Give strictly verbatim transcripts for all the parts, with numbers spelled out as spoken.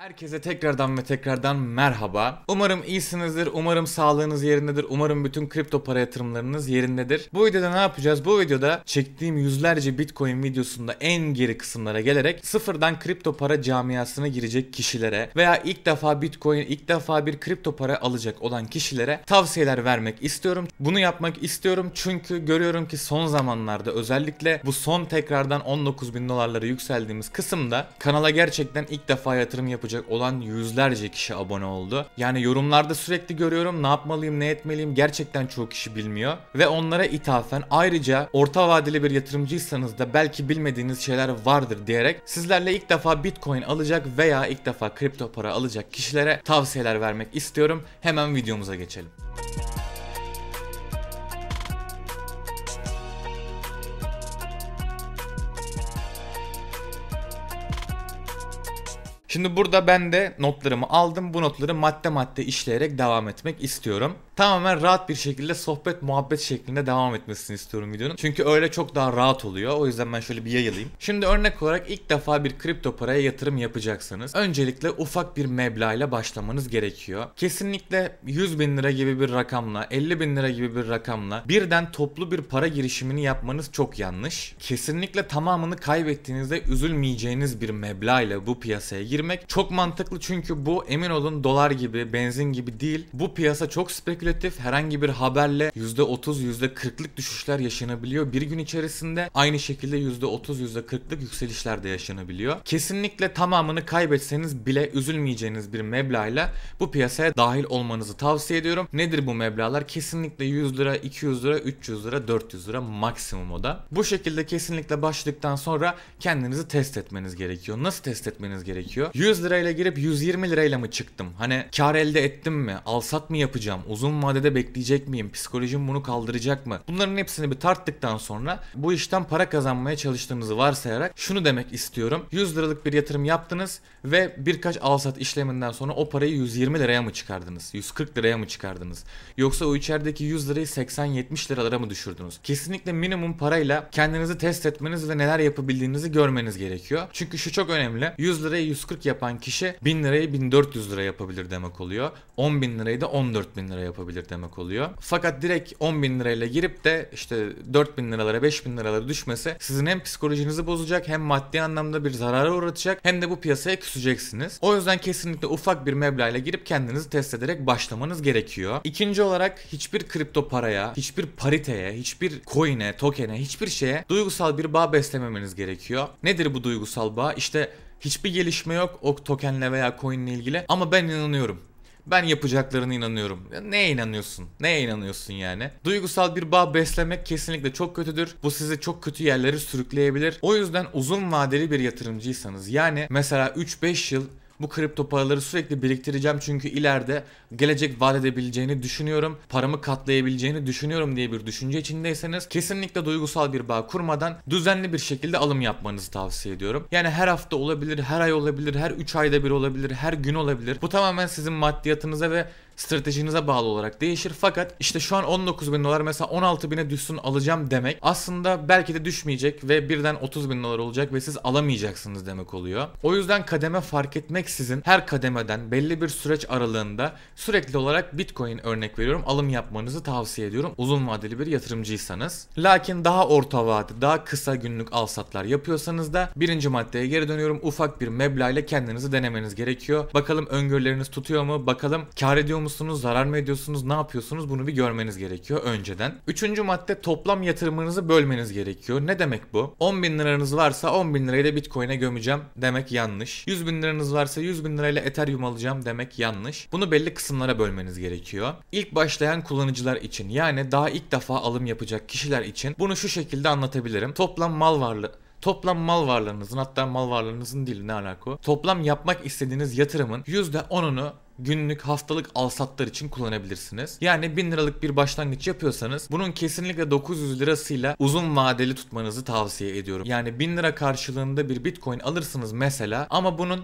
Herkese tekrardan ve tekrardan merhaba. Umarım iyisinizdir, umarım sağlığınız yerindedir, umarım bütün kripto para yatırımlarınız yerindedir. Bu videoda ne yapacağız? Bu videoda çektiğim yüzlerce Bitcoin videosunda en geri kısımlara gelerek sıfırdan kripto para camiasına girecek kişilere veya ilk defa Bitcoin, ilk defa bir kripto para alacak olan kişilere tavsiyeler vermek istiyorum. Bunu yapmak istiyorum çünkü görüyorum ki son zamanlarda özellikle bu son tekrardan on dokuz bin dolarlara yükseldiğimiz kısımda kanala gerçekten ilk defa yatırım yapacak olan yüzlerce kişi abone oldu. Yani yorumlarda sürekli görüyorum ne yapmalıyım, ne etmeliyim, gerçekten çoğu kişi bilmiyor ve onlara ithafen ayrıca orta vadeli bir yatırımcıysanız da belki bilmediğiniz şeyler vardır diyerek sizlerle ilk defa Bitcoin alacak veya ilk defa kripto para alacak kişilere tavsiyeler vermek istiyorum. Hemen videomuza geçelim. Şimdi burada ben de notlarımı aldım. Bu notları madde madde işleyerek devam etmek istiyorum. Tamamen rahat bir şekilde sohbet muhabbet şeklinde devam etmesini istiyorum videonun. Çünkü öyle çok daha rahat oluyor. O yüzden ben şöyle bir yayılayım. Şimdi örnek olarak ilk defa bir kripto paraya yatırım yapacaksanız öncelikle ufak bir meblağ başlamanız gerekiyor. Kesinlikle yüz bin lira gibi bir rakamla, elli bin lira gibi bir rakamla birden toplu bir para girişimini yapmanız çok yanlış. Kesinlikle tamamını kaybettiğinizde üzülmeyeceğiniz bir meblağ ile bu piyasaya girmek çok mantıklı, çünkü bu emin olun dolar gibi, benzin gibi değil. Bu piyasa çok spekülatif. Herhangi bir haberle yüzde otuz yüzde kırklık düşüşler yaşanabiliyor bir gün içerisinde. Aynı şekilde yüzde otuz yüzde kırklık yükselişler de yaşanabiliyor. Kesinlikle tamamını kaybetseniz bile üzülmeyeceğiniz bir meblağla bu piyasaya dahil olmanızı tavsiye ediyorum. Nedir bu meblağlar? Kesinlikle yüz lira, iki yüz lira, üç yüz lira, dört yüz lira maksimum o da. Bu şekilde kesinlikle başladıktan sonra kendinizi test etmeniz gerekiyor. Nasıl test etmeniz gerekiyor? yüz lirayla girip yüz yirmi lirayla mı çıktım? Hani kar elde ettim mi? Alsat mı yapacağım? Uzun vadede bekleyecek miyim? Psikolojim bunu kaldıracak mı? Bunların hepsini bir tarttıktan sonra bu işten para kazanmaya çalıştığınızı varsayarak şunu demek istiyorum. yüz liralık bir yatırım yaptınız ve birkaç alsat işleminden sonra o parayı yüz yirmi liraya mı çıkardınız? yüz kırk liraya mı çıkardınız? Yoksa o içerideki yüz lirayı seksen yetmiş liralara mı düşürdünüz? Kesinlikle minimum parayla kendinizi test etmeniz ve neler yapabildiğinizi görmeniz gerekiyor. Çünkü şu çok önemli. yüz lirayı yüz kırk yapan kişi bin lirayı bin dört yüz lira yapabilir demek oluyor. on bin lirayı da on dört bin lira yapabilir demek oluyor. Fakat direkt on bin lirayla girip de işte dört bin liralara, beş bin liralara düşmesi sizin hem psikolojinizi bozacak, hem maddi anlamda bir zarara uğratacak, hem de bu piyasaya küseceksiniz. O yüzden kesinlikle ufak bir meblağla girip kendinizi test ederek başlamanız gerekiyor. İkinci olarak hiçbir kripto paraya, hiçbir pariteye, hiçbir coin'e, token'e, hiçbir şeye duygusal bir bağ beslememeniz gerekiyor. Nedir bu duygusal bağ? İşte hiçbir gelişme yok o tokenle veya coin'le ilgili ama ben inanıyorum. Ben yapacaklarına inanıyorum. Ya neye inanıyorsun? Neye inanıyorsun yani? Duygusal bir bağ beslemek kesinlikle çok kötüdür. Bu sizi çok kötü yerlere sürükleyebilir. O yüzden uzun vadeli bir yatırımcıysanız, yani mesela üç beş yıl bu kripto paraları sürekli biriktireceğim çünkü ileride gelecek vaat edebileceğini düşünüyorum, paramı katlayabileceğini düşünüyorum diye bir düşünce içindeyseniz kesinlikle duygusal bir bağ kurmadan düzenli bir şekilde alım yapmanızı tavsiye ediyorum. Yani her hafta olabilir, her ay olabilir, her üç ayda bir olabilir, her gün olabilir. Bu tamamen sizin maddiyatınıza ve stratejinize bağlı olarak değişir. Fakat işte şu an on dokuz bin dolar, mesela on altı bine düşsün alacağım demek aslında belki de düşmeyecek ve birden otuz bin dolar olacak ve siz alamayacaksınız demek oluyor. O yüzden kademe fark etmeksizin her kademeden belli bir süreç aralığında sürekli olarak Bitcoin örnek veriyorum alım yapmanızı tavsiye ediyorum uzun vadeli bir yatırımcıysanız. Lakin daha orta vade, daha kısa günlük alsatlar yapıyorsanız da birinci maddeye geri dönüyorum. Ufak bir meblağ ile kendinizi denemeniz gerekiyor. Bakalım öngörüleriniz tutuyor mu? Bakalım kar ediyor musunuz? Zarar mı ediyorsunuz? Ne yapıyorsunuz? Bunu bir görmeniz gerekiyor önceden. Üçüncü madde, toplam yatırımınızı bölmeniz gerekiyor. Ne demek bu? on bin liranız varsa on bin lirayı da Bitcoin'e gömeceğim demek yanlış. yüz bin liranız varsa yüz bin lirayla Ethereum alacağım demek yanlış. Bunu belli kısımlara bölmeniz gerekiyor. İlk başlayan kullanıcılar için, yani daha ilk defa alım yapacak kişiler için bunu şu şekilde anlatabilirim. Toplam mal varlığı Toplam mal varlığınızın, hatta mal varlığınızın değil, ne alaka o? Toplam yapmak istediğiniz yatırımın yüzde onunu günlük, haftalık alsatlar için kullanabilirsiniz. Yani bin liralık bir başlangıç yapıyorsanız bunun kesinlikle dokuz yüz lirasıyla uzun vadeli tutmanızı tavsiye ediyorum. Yani bin lira karşılığında bir Bitcoin alırsınız mesela ama bunun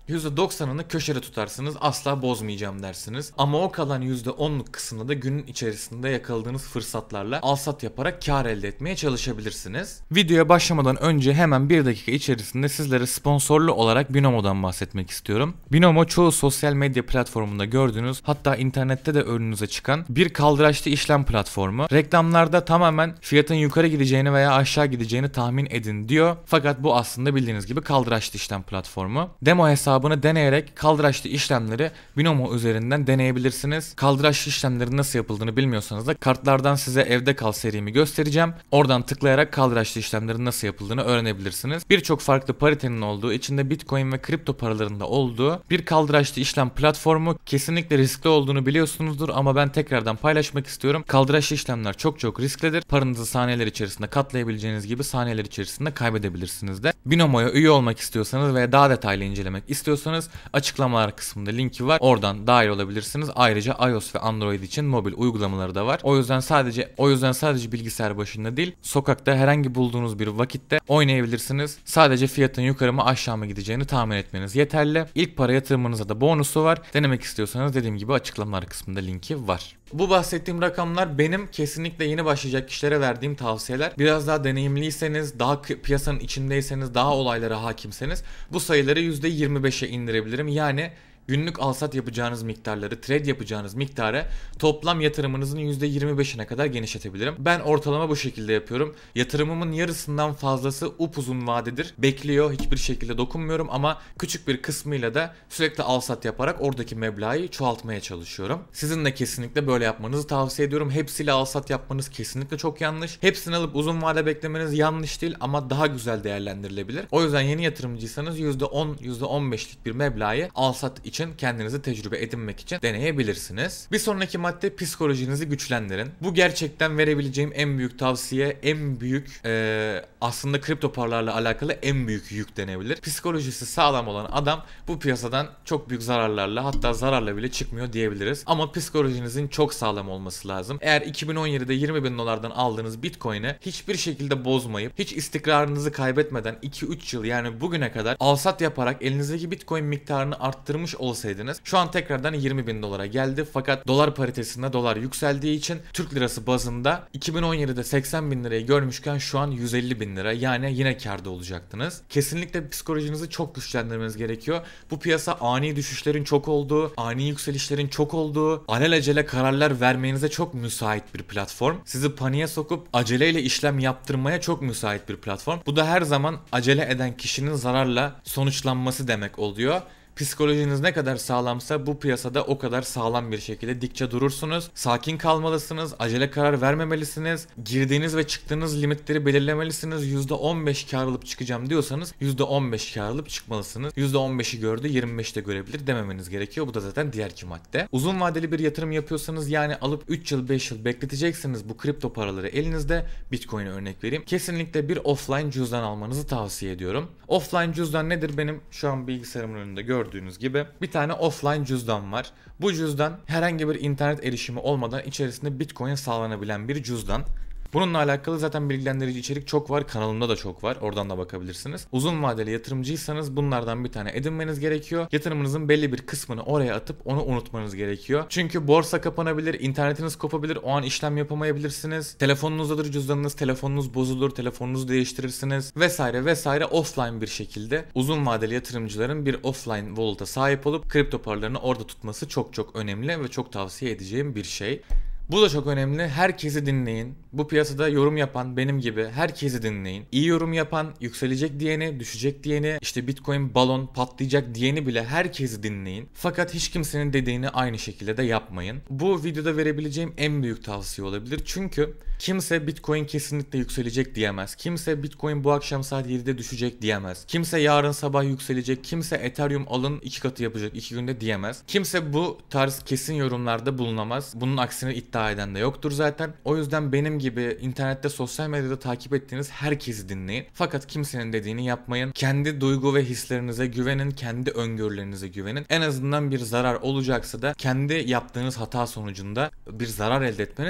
yüzde doksanını köşede tutarsınız, asla bozmayacağım dersiniz. Ama o kalan yüzde onluk kısmını da günün içerisinde yakaladığınız fırsatlarla alsat yaparak kar elde etmeye çalışabilirsiniz. Videoya başlamadan önce hemen bir dakika içerisinde sizlere sponsorlu olarak Binomo'dan bahsetmek istiyorum. Binomo çoğu sosyal medya platformunda gördüğünüz, hatta internette de önünüze çıkan bir kaldıraçlı işlem platformu. Reklamlarda tamamen fiyatın yukarı gideceğini veya aşağı gideceğini tahmin edin diyor. Fakat bu aslında bildiğiniz gibi kaldıraçlı işlem platformu. Demo hesabını deneyerek kaldıraçlı işlemleri Binomo üzerinden deneyebilirsiniz. Kaldıraçlı işlemlerin nasıl yapıldığını bilmiyorsanız da kartlardan size evde kal serimi göstereceğim. Oradan tıklayarak kaldıraçlı işlemlerin nasıl yapıldığını öğrenebilirsiniz. Birçok farklı paritenin olduğu, içinde Bitcoin ve kripto paralarında olduğu bir kaldıraçlı işlem platformu. Kesinlikle riskli olduğunu biliyorsunuzdur ama ben tekrardan paylaşmak istiyorum. Kaldıraçlı işlemler çok çok risklidir. Paranızı saniyeler içerisinde katlayabileceğiniz gibi saniyeler içerisinde kaybedebilirsiniz de. Binomo'ya üye olmak istiyorsanız veya daha detaylı incelemek istiyorsanız açıklamalar kısmında linki var. Oradan dahil olabilirsiniz. Ayrıca iOS ve Android için mobil uygulamaları da var. O yüzden sadece o yüzden sadece bilgisayar başında değil, sokakta herhangi bulduğunuz bir vakitte oynayabilirsiniz. Sadece fiyatın yukarı mı aşağı mı gideceğini tahmin etmeniz yeterli. İlk para yatırımınıza da bonusu var. Denemek istiyorsanız dediğim gibi açıklamalar kısmında linki var. Bu bahsettiğim rakamlar benim kesinlikle yeni başlayacak kişilere verdiğim tavsiyeler. Biraz daha deneyimliyseniz, daha piyasanın içindeyseniz, daha olaylara hakimseniz bu sayıları yüzde yirmi beşe indirebilirim. Yani günlük alsat yapacağınız miktarları, trade yapacağınız miktarı toplam yatırımınızın yüzde yirmi beşine kadar genişletebilirim. Ben ortalama bu şekilde yapıyorum. Yatırımımın yarısından fazlası upuzun vadedir. Bekliyor, hiçbir şekilde dokunmuyorum ama küçük bir kısmıyla da sürekli alsat yaparak oradaki meblağı çoğaltmaya çalışıyorum. Sizin de kesinlikle böyle yapmanızı tavsiye ediyorum. Hepsiyle alsat yapmanız kesinlikle çok yanlış. Hepsini alıp uzun vade beklemeniz yanlış değil ama daha güzel değerlendirilebilir. O yüzden yeni yatırımcıysanız yüzde on, yüzde on beşlik bir meblağı alsat için kendinizi tecrübe edinmek için deneyebilirsiniz. Bir sonraki madde psikolojinizi güçlendirin. Bu gerçekten verebileceğim en büyük tavsiye, en büyük e, aslında kripto paralarla alakalı en büyük yük denebilir. Psikolojisi sağlam olan adam bu piyasadan çok büyük zararlarla, hatta zararla bile çıkmıyor diyebiliriz. Ama psikolojinizin çok sağlam olması lazım. Eğer iki bin on yedide yirmi bin dolardan aldığınız Bitcoin'i hiçbir şekilde bozmayıp, hiç istikrarınızı kaybetmeden iki üç yıl, yani bugüne kadar alsat yaparak elinizdeki Bitcoin miktarını arttırmış olsaydınız şu an tekrardan yirmi bin dolara geldi. Fakat dolar paritesinde dolar yükseldiği için Türk lirası bazında iki bin on yedide seksen bin lirayı görmüşken şu an yüz elli bin lira, yani yine kârda olacaktınız. Kesinlikle psikolojinizi çok güçlendirmeniz gerekiyor. Bu piyasa ani düşüşlerin çok olduğu, ani yükselişlerin çok olduğu, alelacele kararlar vermenize çok müsait bir platform. Sizi paniğe sokup aceleyle işlem yaptırmaya çok müsait bir platform. Bu da her zaman acele eden kişinin zararla sonuçlanması demek oluyor. Psikolojiniz ne kadar sağlamsa bu piyasada o kadar sağlam bir şekilde dikçe durursunuz. Sakin kalmalısınız, acele karar vermemelisiniz. Girdiğiniz ve çıktığınız limitleri belirlemelisiniz. yüzde on beş kar alıp çıkacağım diyorsanız yüzde on beş kar alıp çıkmalısınız. yüzde on beşi gördü, yirmi beşi de görebilir dememeniz gerekiyor. Bu da zaten diğer iki madde. Uzun vadeli bir yatırım yapıyorsanız, yani alıp üç yıl beş yıl bekleteceksiniz bu kripto paraları elinizde. Bitcoin'e örnek vereyim. Kesinlikle bir offline cüzdan almanızı tavsiye ediyorum. Offline cüzdan nedir? Benim şu an bilgisayarımın önünde gördüğüm Gördüğünüz gibi bir tane offline cüzdan var. Bu cüzdan herhangi bir internet erişimi olmadan içerisinde Bitcoin sağlanabilen bir cüzdan. Bununla alakalı zaten bilgilendirici içerik çok var. Kanalımda da çok var. Oradan da bakabilirsiniz. Uzun vadeli yatırımcıysanız bunlardan bir tane edinmeniz gerekiyor. Yatırımınızın belli bir kısmını oraya atıp onu unutmanız gerekiyor. Çünkü borsa kapanabilir, internetiniz kopabilir, o an işlem yapamayabilirsiniz. Telefonunuzdadır cüzdanınız, telefonunuz bozulur, telefonunuzu değiştirirsiniz vesaire vesaire. Offline bir şekilde uzun vadeli yatırımcıların bir offline wallet'a sahip olup kripto paralarını orada tutması çok çok önemli ve çok tavsiye edeceğim bir şey. Bu da çok önemli. Herkesi dinleyin. Bu piyasada yorum yapan benim gibi herkesi dinleyin. İyi yorum yapan, yükselecek diyeni, düşecek diyeni, işte Bitcoin balon patlayacak diyeni bile herkesi dinleyin. Fakat hiç kimsenin dediğini aynı şekilde de yapmayın. Bu videoda verebileceğim en büyük tavsiye olabilir. Çünkü kimse Bitcoin kesinlikle yükselecek diyemez. Kimse Bitcoin bu akşam saat yedide düşecek diyemez. Kimse yarın sabah yükselecek. Kimse Ethereum alın iki katı yapacak iki günde diyemez. Kimse bu tarz kesin yorumlarda bulunamaz. Bunun aksine iddia eden de yoktur zaten. O yüzden benim gibi internette, sosyal medyada takip ettiğiniz herkesi dinleyin. Fakat kimsenin dediğini yapmayın. Kendi duygu ve hislerinize güvenin. Kendi öngörülerinize güvenin. En azından bir zarar olacaksa da kendi yaptığınız hata sonucunda bir zarar elde etmeniz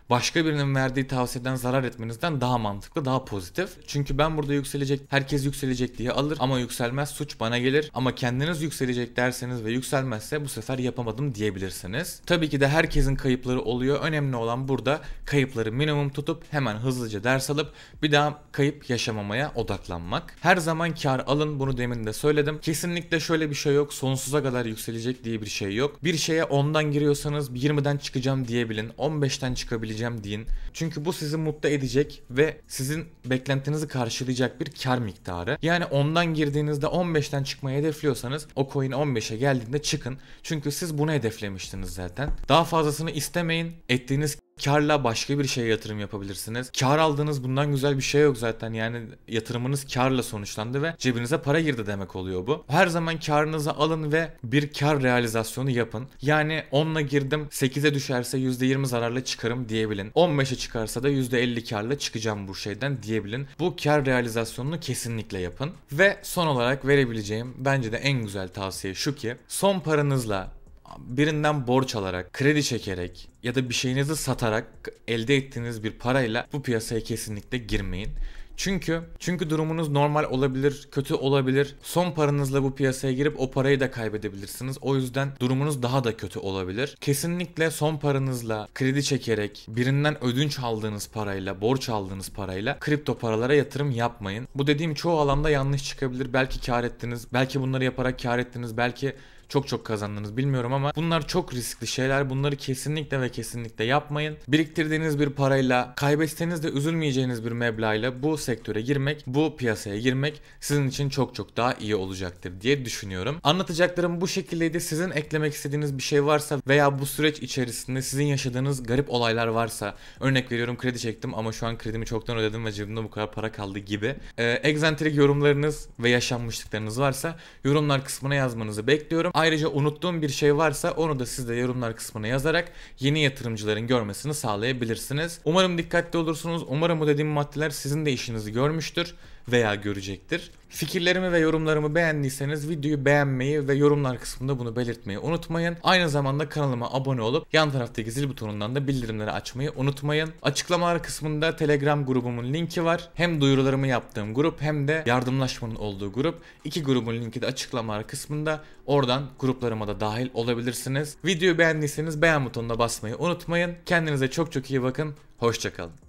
başka birinin verdiği tavsiyeden zarar etmenizden daha mantıklı, daha pozitif. Çünkü ben burada yükselecek, herkes yükselecek diye alır ama yükselmez, suç bana gelir. Ama kendiniz yükselecek derseniz ve yükselmezse bu sefer yapamadım diyebilirsiniz. Tabii ki de herkesin kayıpları oluyor. Önemli olan burada kayıpları minimum tutup hemen hızlıca ders alıp bir daha kayıp yaşamamaya odaklanmak. Her zaman kar alın, bunu demin de söyledim. Kesinlikle şöyle bir şey yok, sonsuza kadar yükselecek diye bir şey yok. Bir şeye ondan giriyorsanız yirmiden çıkacağım diyebilin, on beşten çıkabileceğim deyin. Çünkü bu sizi mutlu edecek ve sizin beklentinizi karşılayacak bir kar miktarı. Yani ondan girdiğinizde on beşten çıkmayı hedefliyorsanız o coin on beşe geldiğinde çıkın. Çünkü siz bunu hedeflemiştiniz zaten. Daha fazlasını istemeyin. Ettiğiniz karla başka bir şeye yatırım yapabilirsiniz. Kar aldığınız bundan güzel bir şey yok zaten. Yani yatırımınız karla sonuçlandı ve cebinize para girdi demek oluyor bu. Her zaman karınızı alın ve bir kar realizasyonu yapın. Yani onla girdim, sekize düşerse yüzde yirmi zararla çıkarım diyebilin. on beşe çıkarsa da yüzde elli karla çıkacağım bu şeyden diyebilin. Bu kar realizasyonunu kesinlikle yapın. Ve son olarak verebileceğim bence de en güzel tavsiye şu ki, son paranızla birinden borç alarak, kredi çekerek ya da bir şeyinizi satarak elde ettiğiniz bir parayla bu piyasaya kesinlikle girmeyin. Çünkü çünkü durumunuz normal olabilir, kötü olabilir. Son paranızla bu piyasaya girip o parayı da kaybedebilirsiniz. O yüzden durumunuz daha da kötü olabilir. Kesinlikle son paranızla, kredi çekerek, birinden ödünç aldığınız parayla, borç aldığınız parayla kripto paralara yatırım yapmayın. Bu dediğim çoğu alanda yanlış çıkabilir. Belki kar ettiniz, belki bunları yaparak kar ettiniz, belki çok çok kazandınız bilmiyorum ama bunlar çok riskli şeyler. Bunları kesinlikle ve kesinlikle yapmayın. Biriktirdiğiniz bir parayla, kaybetseniz de üzülmeyeceğiniz bir meblağla bu sektöre girmek, bu piyasaya girmek sizin için çok çok daha iyi olacaktır diye düşünüyorum. Anlatacaklarım bu şekildeydi. Sizin eklemek istediğiniz bir şey varsa veya bu süreç içerisinde sizin yaşadığınız garip olaylar varsa, örnek veriyorum kredi çektim ama şu an kredimi çoktan ödedim ve cebimde bu kadar para kaldı gibi e, egzantrik yorumlarınız ve yaşanmışlıklarınız varsa yorumlar kısmına yazmanızı bekliyorum. Ayrıca unuttuğum bir şey varsa onu da siz de yorumlar kısmına yazarak yeni yatırımcıların görmesini sağlayabilirsiniz. Umarım dikkatli olursunuz. Umarım bu dediğim maddeler sizin de işinizi görmüştür veya görecektir. Fikirlerimi ve yorumlarımı beğendiyseniz videoyu beğenmeyi ve yorumlar kısmında bunu belirtmeyi unutmayın. Aynı zamanda kanalıma abone olup yan taraftaki zil butonundan da bildirimleri açmayı unutmayın. Açıklamalar kısmında Telegram grubumun linki var. Hem duyurularımı yaptığım grup hem de yardımlaşmanın olduğu grup. İki grubun linki de açıklamalar kısmında. Oradan gruplarıma da dahil olabilirsiniz. Videoyu beğendiyseniz beğen butonuna basmayı unutmayın. Kendinize çok çok iyi bakın. Hoşça kalın.